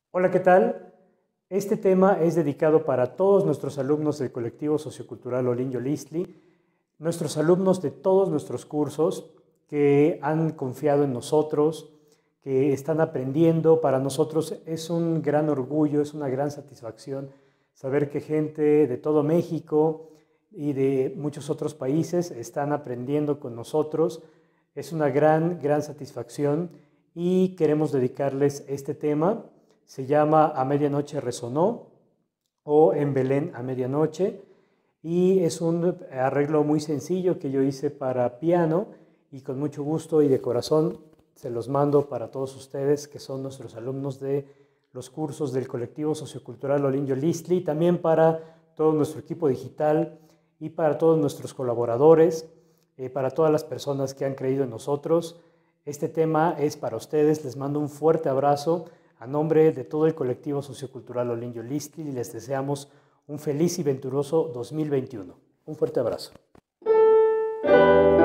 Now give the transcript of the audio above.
Hola, ¿qué tal? Este tema es dedicado para todos nuestros alumnos del colectivo sociocultural Olinjo Listli, nuestros alumnos de todos nuestros cursos que han confiado en nosotros, que están aprendiendo. Para nosotros es un gran orgullo, es una gran satisfacción saber que gente de todo México y de muchos otros países están aprendiendo con nosotros. Es una gran satisfacción y queremos dedicarles este tema. Se llama A Medianoche Resonó o En Belén a Medianoche y es un arreglo muy sencillo que yo hice para piano y con mucho gusto y de corazón se los mando para todos ustedes que son nuestros alumnos de los cursos del colectivo sociocultural Olinjo Listli, también para todo nuestro equipo digital y para todos nuestros colaboradores, para todas las personas que han creído en nosotros. Este tema es para ustedes, les mando un fuerte abrazo a nombre de todo el colectivo sociocultural Olinjo Listli y les deseamos un feliz y venturoso 2021. Un fuerte abrazo.